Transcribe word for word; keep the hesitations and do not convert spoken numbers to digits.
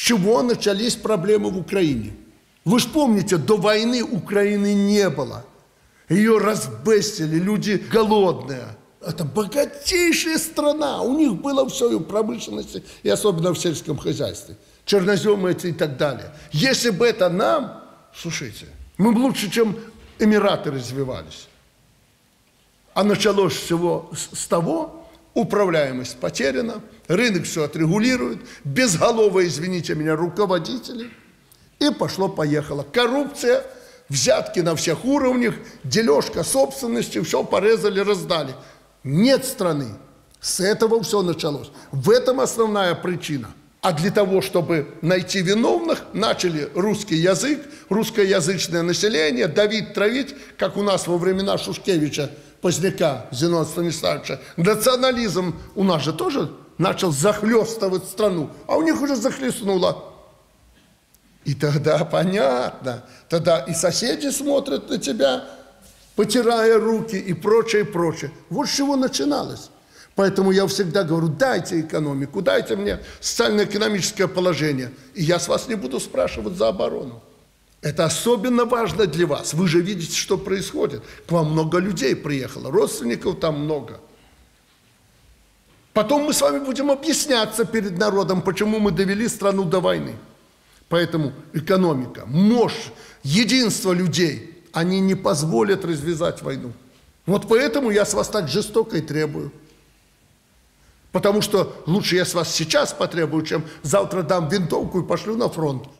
чего начались проблемы в Украине. Вы же помните, до войны Украины не было. Ее разбестили, люди голодные. Это богатейшая страна. У них было все и в промышленности, и особенно в сельском хозяйстве. Черноземы и так далее. Если бы это нам, слушайте, мы бы лучше, чем Эмираты, развивались. А началось всего с того, управляемость потеряна, рынок все отрегулирует, безголовые, извините меня, руководители. И пошло-поехало. Коррупция, взятки на всех уровнях, дележка собственности, все порезали, раздали. Нет страны. С этого все началось. В этом основная причина. А для того, чтобы найти виновных, начали русский язык, русскоязычное население давить, травить, как у нас во времена Шушкевича, Поздняка, Зенона Станиславовича. Национализм у нас же тоже начал захлестывать страну, а у них уже захлестнуло. И тогда понятно, тогда и соседи смотрят на тебя, потирая руки и прочее, прочее. Вот с чего начиналось. Поэтому я всегда говорю, дайте экономику, дайте мне социально-экономическое положение, и я с вас не буду спрашивать за оборону. Это особенно важно для вас. Вы же видите, что происходит. К вам много людей приехало, родственников там много. Потом мы с вами будем объясняться перед народом, почему мы довели страну до войны. Поэтому экономика, мощь, единство людей, они не позволят развязать войну. Вот поэтому я с вас так жестоко и требую. Потому что лучше я с вас сейчас потребую, чем завтра дам винтовку и пошлю на фронт.